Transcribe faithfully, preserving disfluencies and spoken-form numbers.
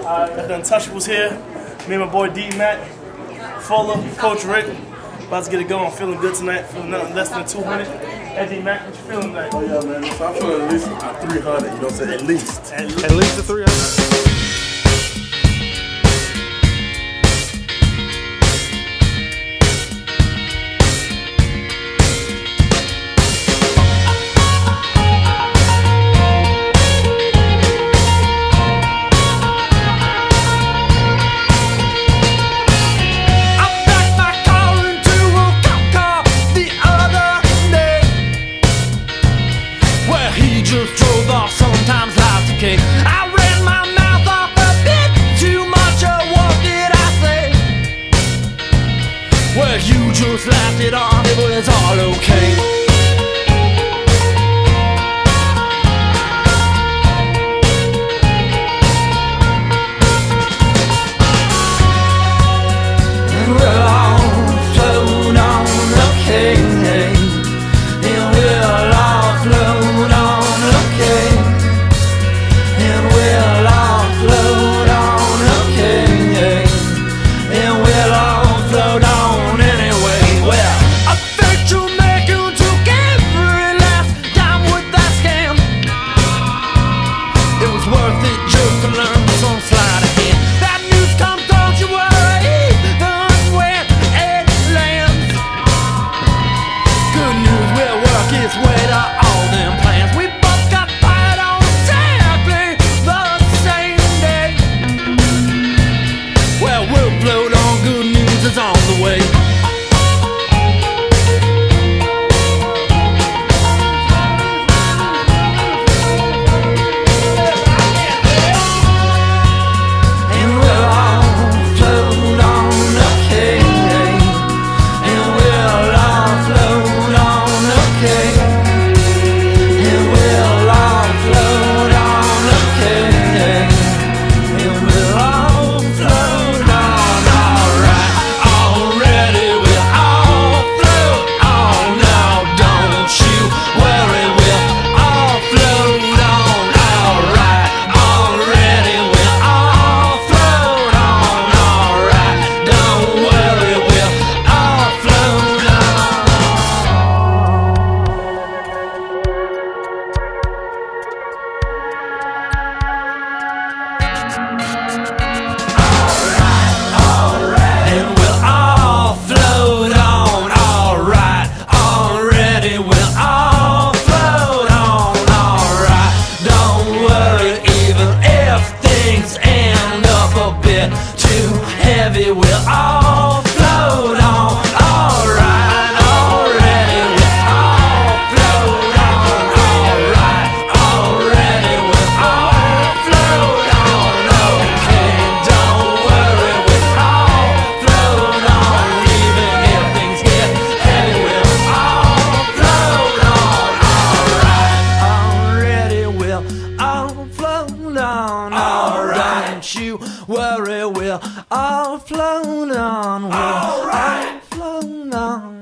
Alright, got the Untouchables here. Me and my boy D-Mac, Fuller, Coach Rick. About to get it going. Feeling good tonight. Feeling nothing less than two hundred. Hey D-Mac, what you feeling tonight? Oh yeah, man. So I'm feeling at least a three hundred. You know what I'm saying? At least. At least, At least a three hundred. Just drove off, sometimes life's a cake. I ran my mouth off a bit too much, or what did I say? Well, you just laughed it off, it was all okay. On the way. Heavy, we'll all float on, alright, already, we'll all float on, alright, already, we'll all float on, okay, don't worry, we'll all float on, even if things get heavy, we'll all float on, alright, already, we'll all float on, alright, don't you worry, we'll all float on, we'll all float on.